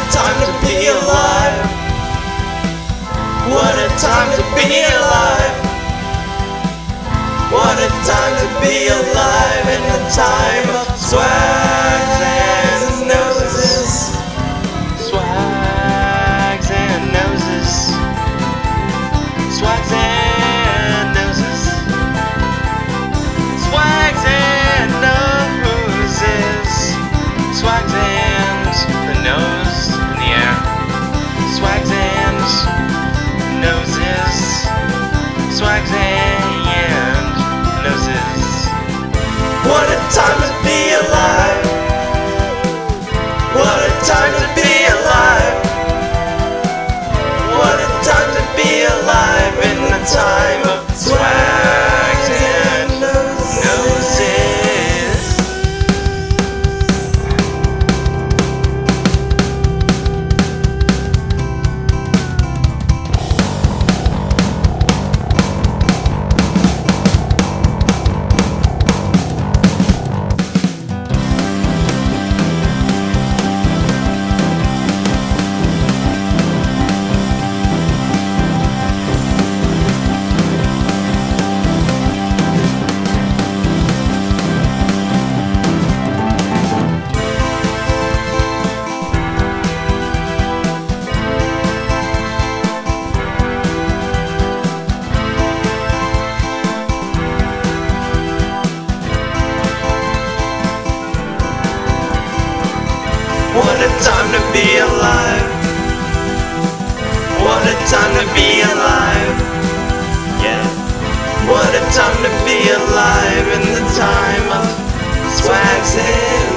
time to be alive. What a time to be alive. What a time to be alive in the time of swags and noses. Swags and noses. Swags and noses. Swags and noses. Swags and the nose in the air. Swags and noses. Swags and noses. What a time to be alive. What a time to be alive. What a time to be alive in the time of swags and noses. What a time to be alive. What a time to be alive. Yeah. What a time to be alive in the time of swags and